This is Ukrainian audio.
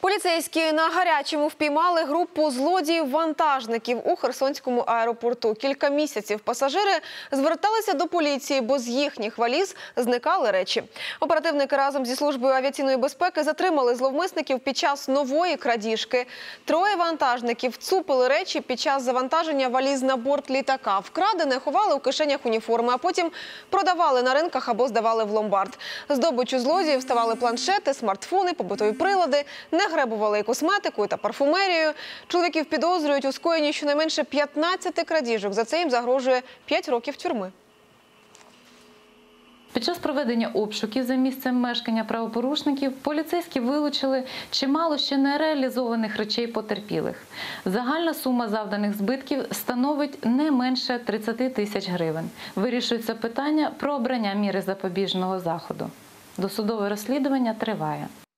Поліцейські на гарячому впіймали групу злодіїв-вантажників у Херсонському аеропорту. Кілька місяців пасажири зверталися до поліції, бо з їхніх валіз зникали речі. Оперативники разом зі службою авіаційної безпеки затримали зловмисників під час нової крадіжки. Троє вантажників цупили речі під час завантаження валіз на борт літака. Вкрадене ховали у кишенях уніформи, а потім продавали на ринках або здавали в ломбард. Здобиччю злодіїв ставали планшети, смартфони, побутові прилади. Не гребували і косметикою та парфумерією. Чоловіків підозрюють у скоєнні щонайменше 15 крадіжок. За це їм загрожує 5 років тюрми. Під час проведення обшуків за місцем мешкання правопорушників поліцейські вилучили чимало ще не реалізованих речей потерпілих. Загальна сума завданих збитків становить не менше 30 тисяч гривень. Вирішується питання про обрання міри запобіжного заходу. Досудове розслідування триває.